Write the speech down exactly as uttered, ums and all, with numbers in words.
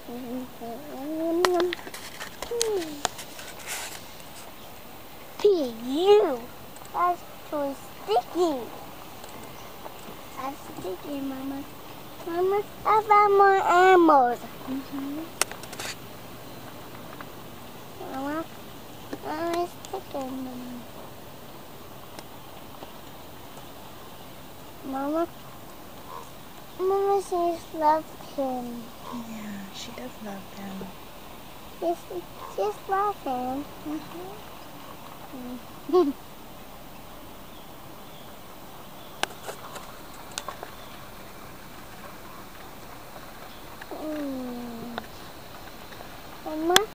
P, you. That's too sticky. That's sticky, Mama. Mama, I found more animals. Mm-hmm. Mama, Mama, it's sticky, Mama. Mama, Mama, she loves him. Yeah, she does love them. She's, she's laughing. Mm-hmm.